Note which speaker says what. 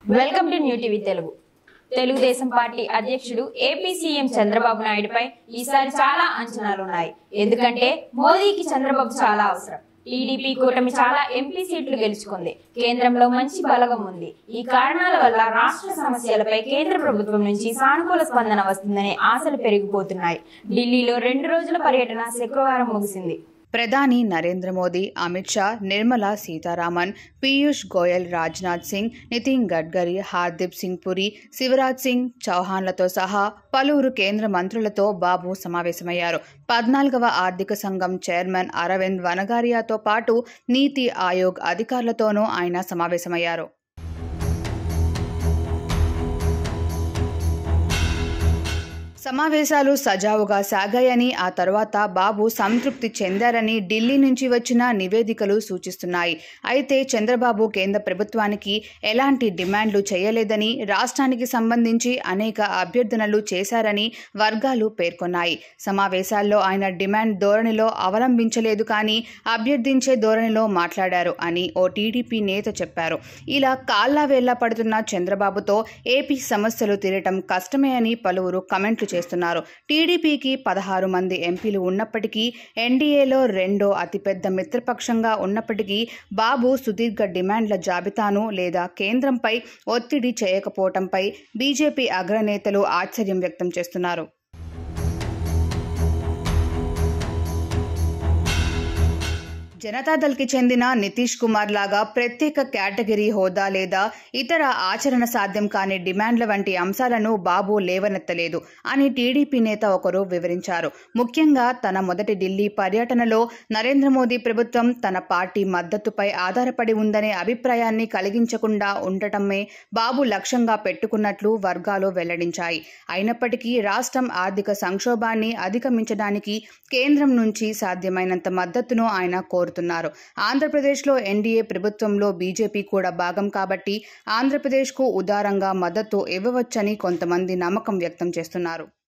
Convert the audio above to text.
Speaker 1: Welcome to new TV Telugu. Telugu Desam party అధ్యక్షుడు AP CM Chandrababu నాయుడుపై ఈసారి చాలా అంచనాలున్నాయి. ఎందుకంటే మోదీకి చంద్రబాబు చాలా అవసరం. టీడీపీ కూటమి చాలా ఎంపీ సీట్లు గెలుచుకుంది. కేంద్రంలో మంచి బలగం ఉంది. ఈ కారణాల వల్ల రాష్ట్ర సమస్యలపై కేంద్ర ప్రభుత్వం నుంచి సానుకూల స్పందన వస్తుందనే ఆశలు పెరిగిపోతున్నాయి. ఢిల్లీలో 2 రోజుల పర్యటన శుక్రవారం ముగిసింది.
Speaker 2: ప్రధాని నరేంద్ర మోదీ, అమిత్ షా, నిర్మలా సీతారామన్, పీయూష్ గోయల్, రాజ్నాథ్ సింగ్, నితిన్ గడ్కరీ, హర్దీప్ సింగ్ పురి, శివరాజ్ సింగ్ చౌహాన్లతో సహా పలువురు కేంద్ర మంత్రులతో బాబు సమావేశమయ్యారు. 14వ ఆర్థిక సంఘం చైర్మన్ అరవింద్ వనగారియాతో పాటు నీతి ఆయోగ్ అధికారులతోనూ ఆయన సమావేశమయ్యారు. సమావేశాలు సజావుగా సాగాయని, ఆ తర్వాత బాబు సంతృప్తి చెందారని ఢిల్లీ నుంచి వచ్చిన నివేదికలు సూచిస్తున్నాయి. అయితే చంద్రబాబు కేంద్ర ప్రభుత్వానికి ఎలాంటి డిమాండ్లు చేయలేదని, రాష్ట్రానికి సంబంధించి అనేక అభ్యర్థనలు చేశారని వర్గాలు పేర్కొన్నాయి. సమావేశాల్లో ఆయన డిమాండ్ ధోరణిలో అవలంబించలేదు కానీ అభ్యర్థించే ధోరణిలో మాట్లాడారు అని ఓ టీడీపీ నేత చెప్పారు. ఇలా కాళ్లావేళ్లా పడుతున్న చంద్రబాబుతో ఏపీ సమస్యలు తీరటం కష్టమే అని పలువురు కమెంట్లు చేస్తున్నారు. టీడీపీకి 16 మంది ఎంపీలు ఉన్నప్పటికీ, ఎన్డీఏలో రెండో అతిపెద్ద మిత్రపక్షంగా ఉన్నప్పటికీ బాబు సుదీర్ఘ డిమాండ్ల జాబితాను లేదా కేంద్రంపై ఒత్తిడి చేయకపోవడంపై బీజేపీ అగ్రనేతలు ఆశ్చర్యం వ్యక్తం చేస్తున్నారు. జనతాదళ్కి చెందిన నితీష్ కుమార్ లాగా ప్రత్యేక కేటగిరీ హోదా లేదా ఇతర ఆచరణ సాధ్యం కాని డిమాండ్ల వంటి అంశాలను బాబు లేవనెత్తలేదు అని టీడీపీ నేత ఒకరు వివరించారు. ముఖ్యంగా తన మొదటి ఢిల్లీ పర్యటనలో నరేంద్ర మోదీ ప్రభుత్వం తన పార్టీ మద్దతుపై ఆధారపడి ఉందనే అభిప్రాయాన్ని కలిగించకుండా ఉండటమే బాబు లక్ష్యంగా పెట్టుకున్నట్లు వర్గాలు వెల్లడించాయి. అయినప్పటికీ రాష్ట్రం ఆర్థిక సంక్షోభాన్ని అధిగమించడానికి కేంద్రం నుంచి సాధ్యమైనంత మద్దతును ఆయన కోరుతున్నారు. ఆంధ్రప్రదేశ్లో ఎన్డీఏ ప్రభుత్వంలో బీజేపీ కూడా భాగం కాబట్టి ఆంధ్రప్రదేశ్కు ఉదారంగా మద్దతు ఇవ్వవచ్చని కొంతమంది నమ్మకం వ్యక్తం చేస్తున్నారు.